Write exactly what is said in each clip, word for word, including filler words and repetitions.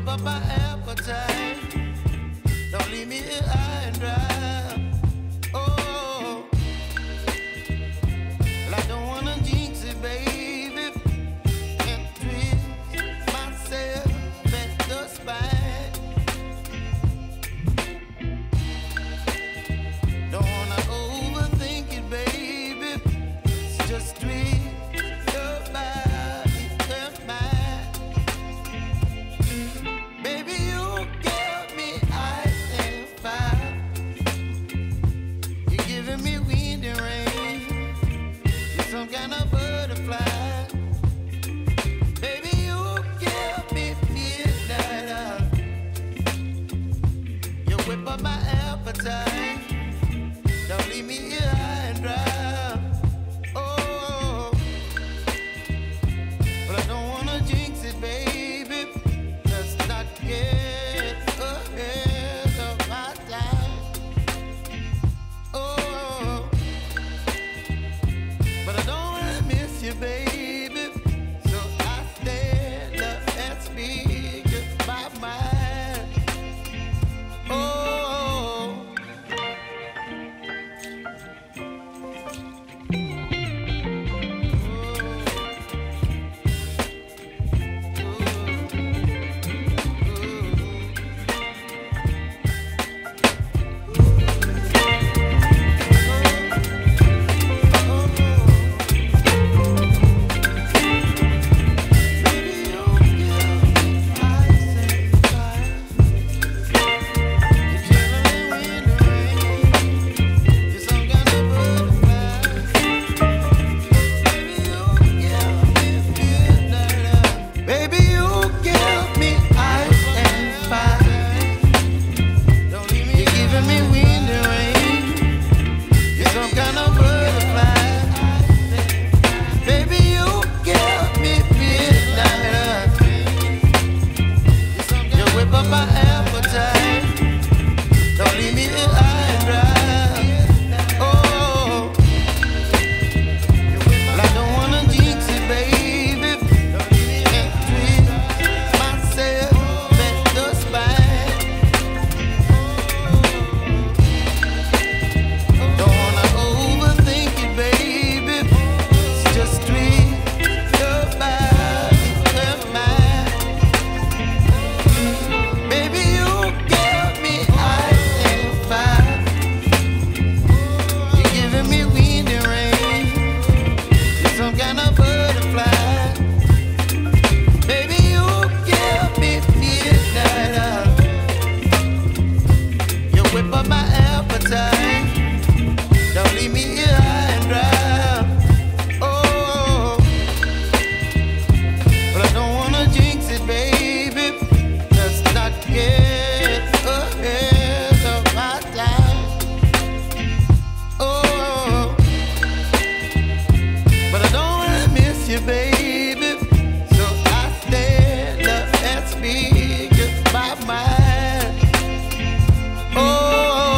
whip up my appetite. Don't leave me here high and dry. Oh, well, I don't wanna jinx it, baby, and twist myself at the spine. Don't wanna overthink it, baby. It's just twist your body and mine. Baby, you give me ice and fire. You're giving me wind and rain. You're some kind of butterfly. Baby, you give me midnight oil. You whip up my appetite. Don't leave me here high and dry. Oh, but I don't wanna jinx it, baby. Let's not get ahead of my time. Oh, but I don't wanna miss you, baby. So I stand up and speak my mind. Oh. Baby, you give me ice and fire. Don't leave me. You're giving me wind and rain. You're some kind of butterfly. Baby, you give me midnight. You whip up my appetite. Don't leave me here high and dry. Oh, well, I don't wanna jinx it, baby. And twist myself at the spine. Don't wanna overthink it, baby. It's just twist your body and mine. Baby, you give me ice and fire. You're giving me wind and rain. You're some kind of butterfly. Baby, you give me midnight oil. You whip up my appetite. Don't leave me here high and dry. Oh, but I don't wanna jinx it, baby. Let's not get ahead of my time. Oh, but I don't wanna miss you, baby. So I stand up and speak my mind. Oh.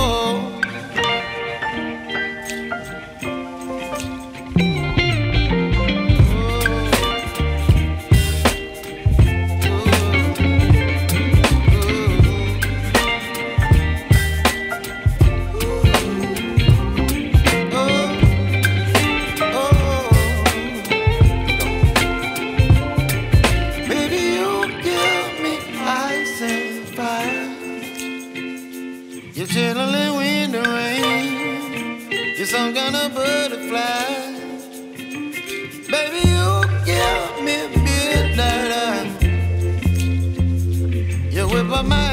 Baby, you give me ice and fire. You're chilling wind and rain. You're some kind of butterfly. Baby, you give me midnight oil. You whip up my